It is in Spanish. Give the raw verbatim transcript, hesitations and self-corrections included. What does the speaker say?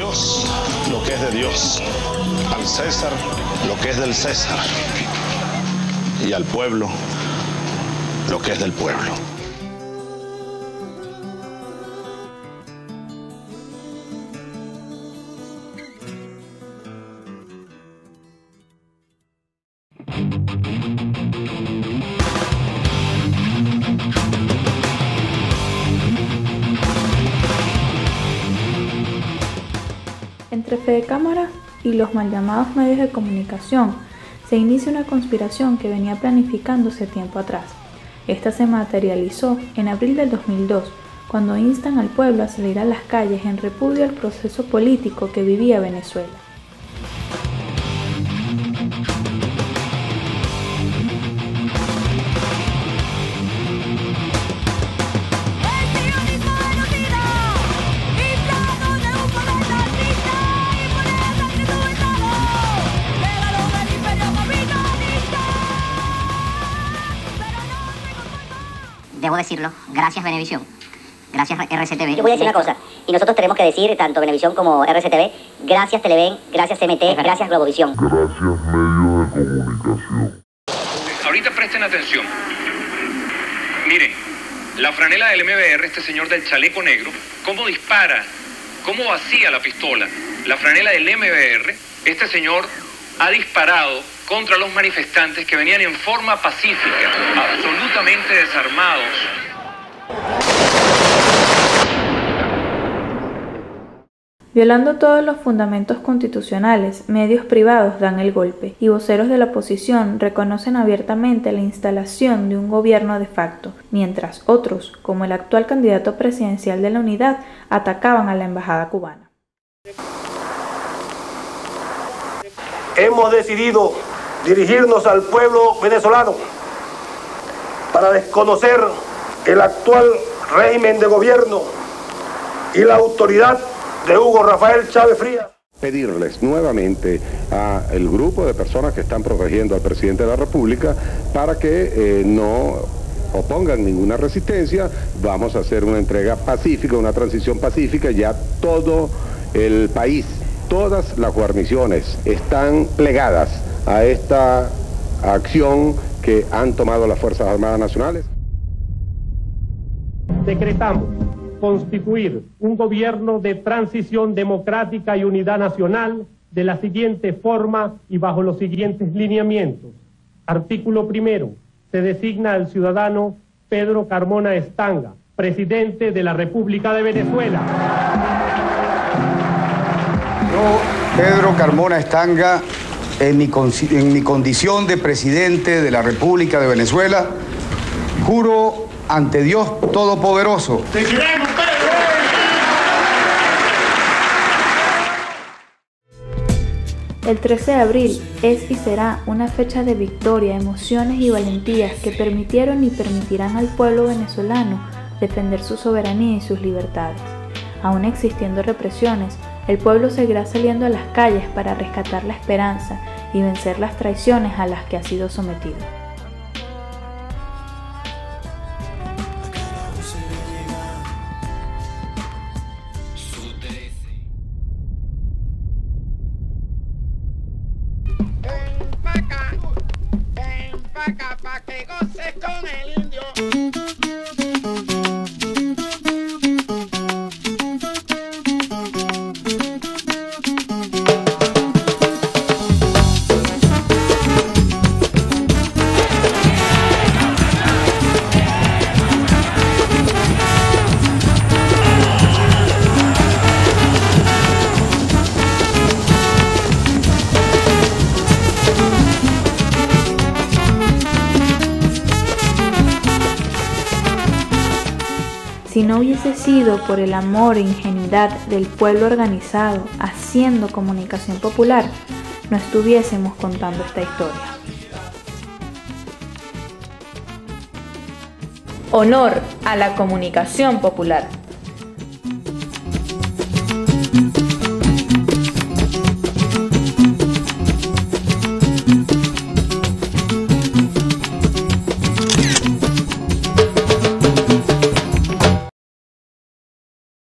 Dios lo que es de Dios, al César lo que es del César y al pueblo lo que es del pueblo. Entre Fede Cámara y los mal llamados medios de comunicación se inicia una conspiración que venía planificándose tiempo atrás. Esta se materializó en abril del dos mil dos, cuando instan al pueblo a salir a las calles en repudio al proceso político que vivía Venezuela. Debo decirlo, gracias Venevisión, gracias R C T V. Yo voy a decir una cosa, y nosotros tenemos que decir, tanto Venevisión como R C T V, gracias Televen, gracias C M T, gracias Globovisión. Gracias medios de comunicación. Ahorita presten atención. Miren, la franela del M B R, este señor del chaleco negro, cómo dispara, cómo vacía la pistola. La franela del M B R, este señor ha disparado contra los manifestantes que venían en forma pacífica, absolutamente desarmados. Violando todos los fundamentos constitucionales, medios privados dan el golpe y voceros de la oposición reconocen abiertamente la instalación de un gobierno de facto, mientras otros, como el actual candidato presidencial de la Unidad, atacaban a la embajada cubana. Hemos decidido dirigirnos al pueblo venezolano para desconocer el actual régimen de gobierno y la autoridad de Hugo Rafael Chávez Frías. Pedirles nuevamente al grupo de personas que están protegiendo al presidente de la República para que eh, no opongan ninguna resistencia. Vamos a hacer una entrega pacífica, una transición pacífica. Ya todo el país, todas las guarniciones están plegadas a esta acción que han tomado las Fuerzas Armadas Nacionales. Decretamos constituir un gobierno de transición democrática y unidad nacional de la siguiente forma y bajo los siguientes lineamientos. Artículo primero. Se designa al ciudadano Pedro Carmona Estanga, presidente de la República de Venezuela. Yo, Pedro Carmona Estanga, en mi, en mi condición de presidente de la República de Venezuela, juro ante Dios Todopoderoso. ¡Te queremos, Pedro! El trece de abril es y será una fecha de victoria, emociones y valentías que permitieron y permitirán al pueblo venezolano defender su soberanía y sus libertades. Aún existiendo represiones, el pueblo seguirá saliendo a las calles para rescatar la esperanza y vencer las traiciones a las que ha sido sometido. Ven pa' acá, ven pa' acá pa' que goces con el indio. Si no hubiese sido por el amor e ingenuidad del pueblo organizado haciendo comunicación popular, no estuviésemos contando esta historia. Honor a la comunicación popular.